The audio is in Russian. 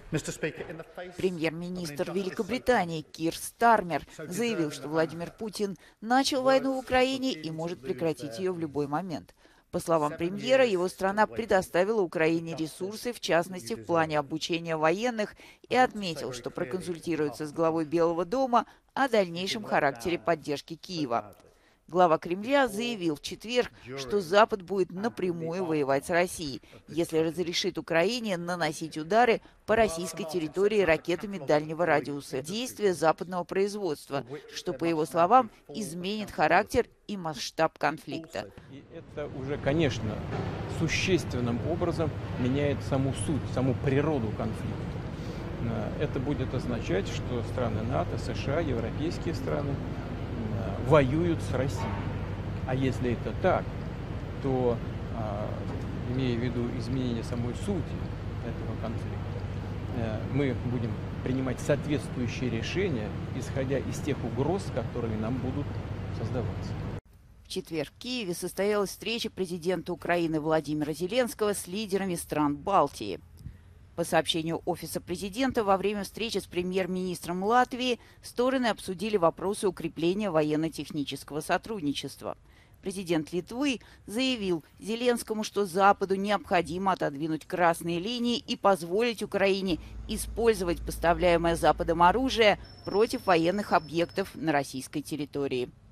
Премьер-министр Великобритании Кир Стармер заявил, что Владимир Путин начал войну в Украине и может прекратить ее в любой момент. По словам премьера, его страна предоставила Украине ресурсы, в частности, в плане обучения военных, и отметил, что проконсультируется с главой Белого дома о дальнейшем характере поддержки Киева. Глава Кремля заявил в четверг, что Запад будет напрямую воевать с Россией, если разрешит Украине наносить удары по российской территории ракетами дальнего радиуса действия западного производства, что, по его словам, изменит характер и масштаб конфликта. И это уже, конечно, существенным образом меняет саму суть, саму природу конфликта. Это будет означать, что страны НАТО, США, европейские страны воюют с Россией. А если это так, то, имея в виду изменение самой сути этого конфликта, мы будем принимать соответствующие решения, исходя из тех угроз, которые нам будут создаваться. В четверг в Киеве состоялась встреча президента Украины Владимира Зеленского с лидерами стран Балтии. По сообщению Офиса президента, во время встречи с премьер-министром Латвии стороны обсудили вопросы укрепления военно-технического сотрудничества. Президент Литвы заявил Зеленскому, что Западу необходимо отодвинуть красные линии и позволить Украине использовать поставляемое Западом оружие против военных объектов на российской территории.